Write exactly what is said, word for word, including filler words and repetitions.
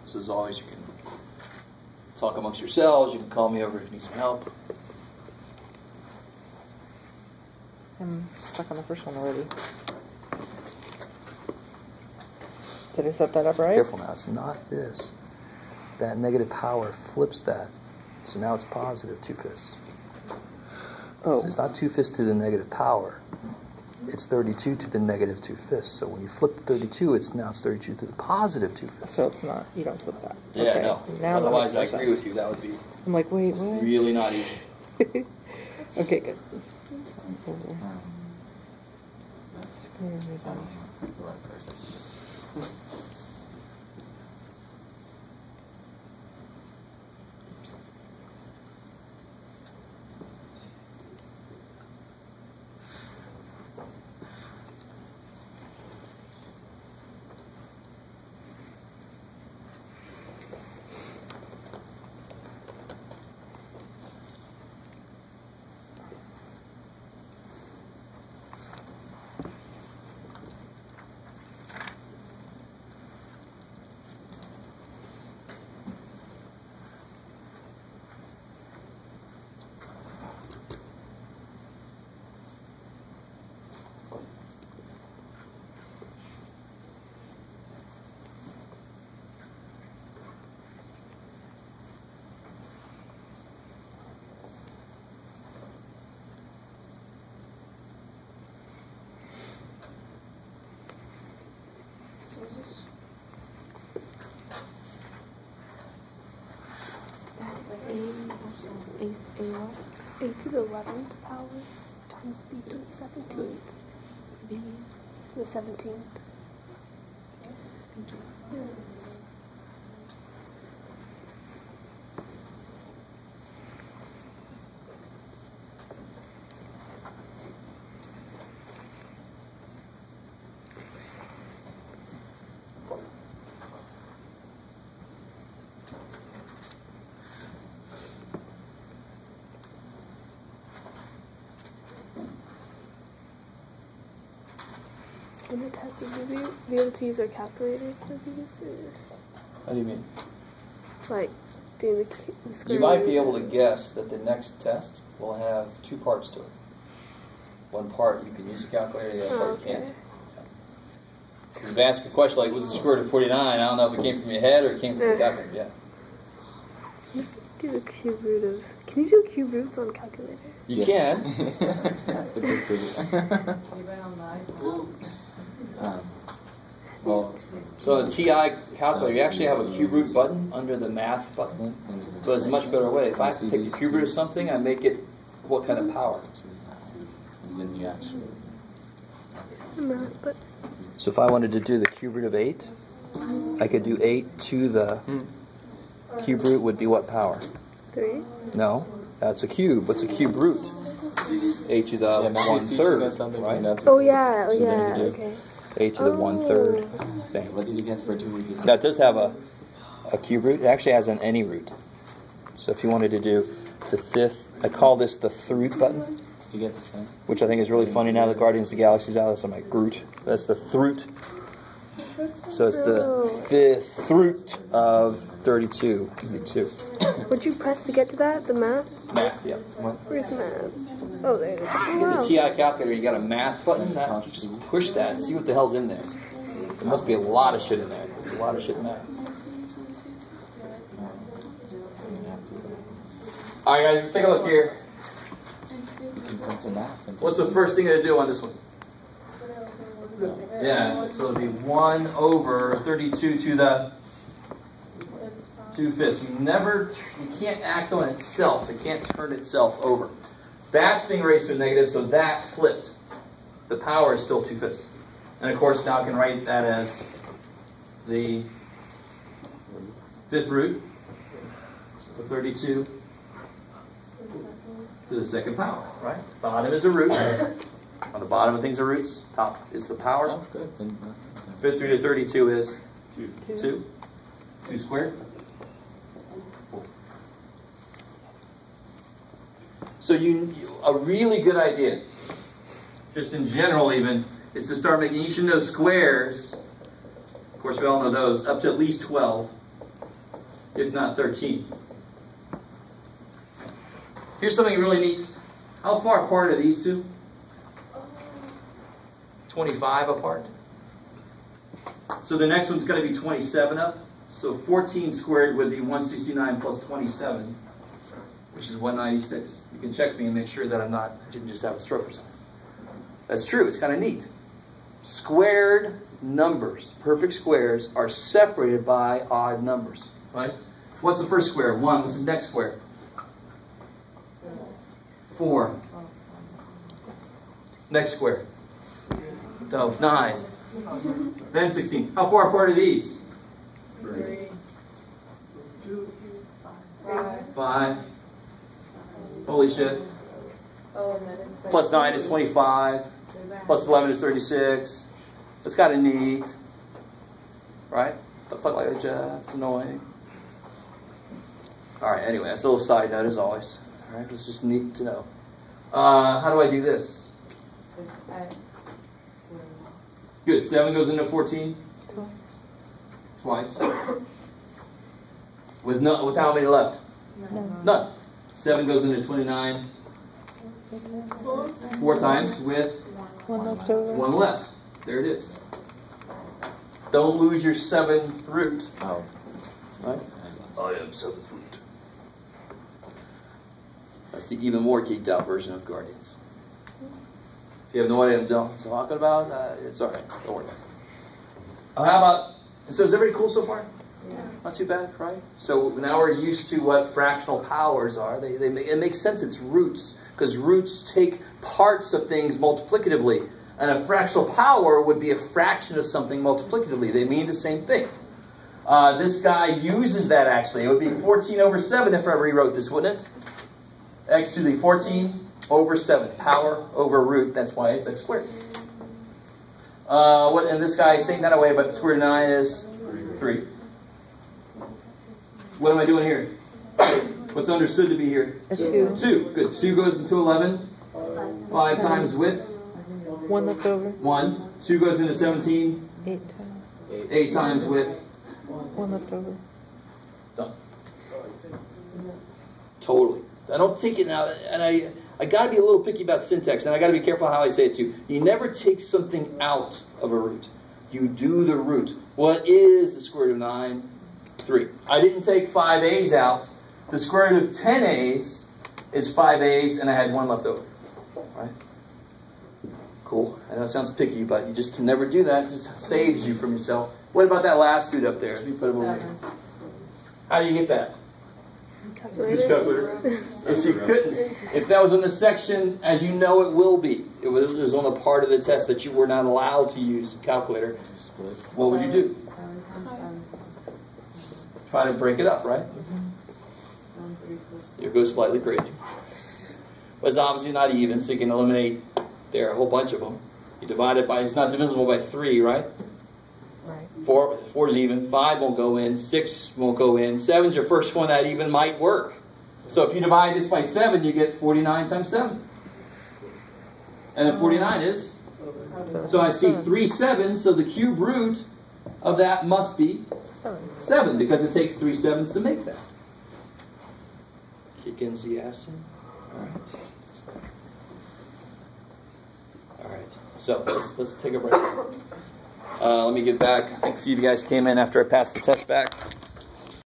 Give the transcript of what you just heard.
So as always, you can talk amongst yourselves. You can call me over if you need some help. I'm stuck on the first one already. Did I set that up right? Careful now, it's not this. That negative power flips that. So now it's positive two fifths. Oh. So it's not two fifths to the negative power. It's thirty-two to the negative two fifths. So when you flip the thirty-two, it's now it's thirty-two to the positive two fifths. So it's not, you don't flip that. Yeah, okay. no. Now Otherwise, I that agree with you. That would be I'm like, wait, what? really not easy. Okay, good. A to the eleventh power times B to the seventeenth. B to the seventeenth. In the test, would you be able to use our calculator for these? Or How do you mean? like doing the, cu- the square You might root? be able to guess that the next test will have two parts to it. One part you can use a calculator, the other Oh, part okay. you can't. If you ask a question like, what's the square root of forty-nine? I don't know if it came from your head or it came from the Uh. calculator. Yeah. Do the cube root of. Can you do cube roots on calculator? You can. um, well, So on the T I calculator, you actually have a cube root button under the math button. But it's a much better way. If I have to take the cube root of something, I make it what kind of power? and then you actually The math, but So if I wanted to do the cube root of eight, I could do eight to the cube root would be what power? three. No, that's a cube. What's a cube root? eight to the yeah, maybe one he's teaching third, us something right? from that. Oh yeah, oh So then yeah, you do- okay. eight to the one third. Bang. What did you get for two weeks? That does have a, a cube root. It actually has an any root. So if you wanted to do the fifth, I call this the throot button, Did you get the same? which I think is really funny now that Guardians of the Galaxy's out. So I'm like, Groot. That's the throot. So it's the fifth throot of thirty-two. two. What'd you press to get to that? The math? Math, yeah. Where's math? Oh, there it is. Oh, In the wow. T I calculator, you got a math button. That, you just push that and see what the hell's in there. There must be a lot of shit in there. There's a lot of shit in math. All right, guys, take a look here. What's the first thing to do on this one? Yeah, so it'll be one over thirty-two to the two fifths. You never, you can't act on itself. It can't turn itself over. That's being raised to a negative, so that flipped. The power is still two fifths. And of course, now I can write that as the fifth root of thirty-two to the second power, right? Bottom is a root. On the bottom of things are roots. Top is the power. Oh, good. Then, uh, Fifth root of thirty-two is two. two. Two squared. So you, a really good idea, just in general even, is to start making each of those squares, of course we all know those, up to at least twelve. if not thirteen. Here's something really neat. How far apart are these two? twenty-five apart. So the next one's going to be twenty-seven up. So fourteen squared would be one sixty-nine plus twenty-seven, which is one ninety-six. You can check me and make sure that I'm not, I didn't just have a stroke or something. That's true. It's kind of neat. Squared numbers, perfect squares, are separated by odd numbers, right? What's the first square? One. What's the next square? Four. Next square? No, nine. Then sixteen. How far apart are these? Three. Five. Five. Holy shit. Oh, and then it's like Plus nine is twenty-five. Plus eleven is thirty-six. It's kind of neat. Right? Don't play like a jet. It's annoying. Alright, anyway, that's a little side note as always. Alright, it's just neat to know. Uh, how do I do this? Good. seven goes into fourteen? Twice. With no, with how many left? No. None. seven goes into twenty-nine. Four times with One left over. one left. There it is. Don't lose your seventh root. Oh. Right? I am seventh root. That's the even more geeked out version of Guardians. If you have no idea what I'm talking about, uh, it's alright. Don't worry about it. Uh, how about, so is everybody cool so far? Yeah. Not too bad, right? So now we're used to what fractional powers are. They, they make, it makes sense it's roots, because roots take parts of things multiplicatively. And a fractional power would be a fraction of something multiplicatively. They mean the same thing. Uh, this guy uses that actually. It would be fourteen over seven if I rewrote this, wouldn't it? X to the fourteen over seven. Power over root. That's why it's x squared. Uh, what, and this guy is saying that away, but square root of nine is three. What am I doing here? What's understood to be here? A two. two. Good. two goes into eleven. five times with One left over. one. two goes into seventeen. Eight times. eight times with One left over. done. Totally. I don't take it now, and I I got to be a little picky about syntax, and I got to be careful how I say it too. You never take something out of a root. You do the root. What is the square root of nine? three. I didn't take five a's out. The square root of ten a's is five a's, and I had one left over. Right? Cool. I know it sounds picky, but you just can never do that. It just saves you from yourself. What about that last dude up there? If you put him over here. How do you get that? Use calculator. If you couldn't, if that was in the section, as you know it will be, it was, it was on the part of the test that you were not allowed to use a calculator, what would you do? Try to break it up, right? You go slightly crazy. But it's obviously not even, so you can eliminate there a whole bunch of them. You divide it by, it's not divisible by three, right? Right. Four, four's even. Five won't go in. Six won't go in. Seven's your first one that even might work. So if you divide this by seven, you get forty-nine times seven. And then forty-nine is? So I see three sevens, so the cube root of that must be seven, because it takes three sevens to make that. Kick in the ass. All right. All right. So let's, let's take a break. Uh, let me get back. I think a few of you guys came in after I passed the test back.